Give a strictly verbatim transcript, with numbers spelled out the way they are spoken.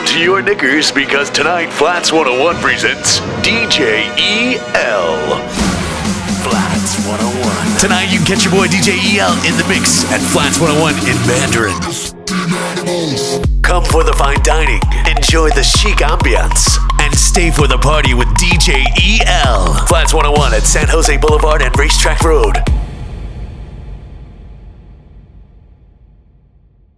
to your knickers because tonight Flats one oh one presents D J E L. Flats one oh one. Tonight you can catch your boy D J E L in the mix at Flats one oh one in Mandarin. Come for the fine dining, enjoy the chic ambiance, and stay for the party with D J E L. Flats one oh one at San Jose Boulevard and Racetrack Road.